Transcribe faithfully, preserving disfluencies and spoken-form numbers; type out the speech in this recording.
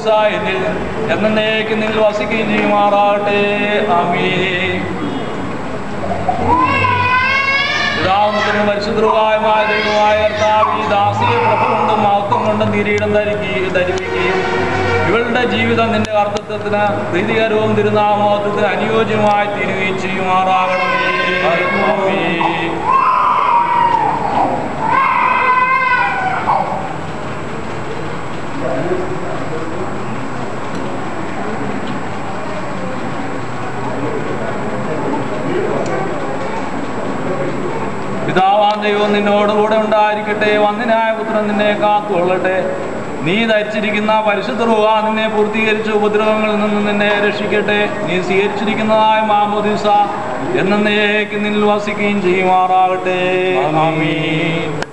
മാമോദിസ എന്നിൽ എന്നേക്കും നിന്നിൽ വസിക്കുകയും ചെയ്യുമാറാകട്ടെ. ആമീൻ. പിതാവുമുത്രനും പരിശുദ്ധരുമായ ദൈവമായ കർത്താവ് ഈ ദാസിയെ പ്രഭ കൊണ്ടും മഹത്വം കൊണ്ടും കിരീടം ധരിക്കുകയും ധരിപ്പിക്കുകയും ഇവളുടെ ജീവിതം നിന്റെ കർത്തൃത്വത്തിന് പ്രീതികരവും തിരുനാമോത്വത്തിന് അനുയോജ്യമായി തീരുകയും ചെയ്യുമാറാകണമേ. ആമീൻ. പിതാവാം ദൈവം നിന്നോടുകൂടെ ഉണ്ടായിരിക്കട്ടെ. വന്ദനായ പുത്രൻ നിന്നെ കാത്തുകൊള്ളട്ടെ. നീ ധരിച്ചിരിക്കുന്ന പരിശുദ്ധ റൂഹ നിന്നെ പൂർത്തീകരിച്ച ഉപദ്രവങ്ങളിൽ നിന്ന് നിന്നെ രക്ഷിക്കട്ടെ. നീ സ്വീകരിച്ചിരിക്കുന്നതായ മാമോദിസ എന്നേക്കും നിന്നിൽ വസിക്കുകയും ചെയ്യുമാറാകട്ടെ. ആമീൻ.